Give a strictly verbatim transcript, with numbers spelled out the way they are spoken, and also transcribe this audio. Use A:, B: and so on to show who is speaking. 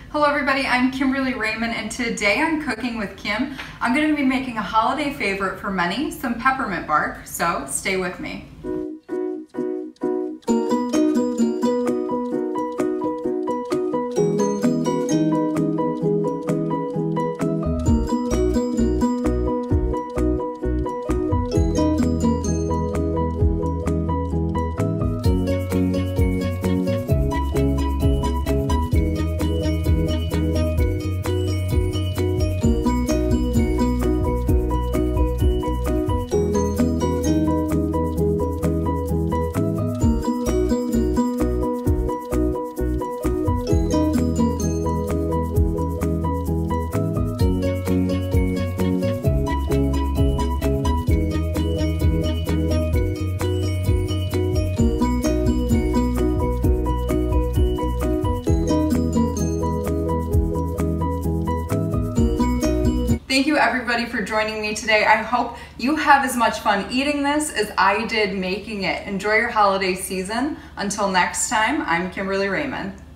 A: Hello everybody, I'm Kimberly Raymond, and today on Cooking with Kim, I'm going to be making a holiday favorite for many, some peppermint bark, so stay with me. Thank you everybody for joining me today. I hope you have as much fun eating this as I did making it. Enjoy your holiday season. Until next time, I'm Kimberly Raymond.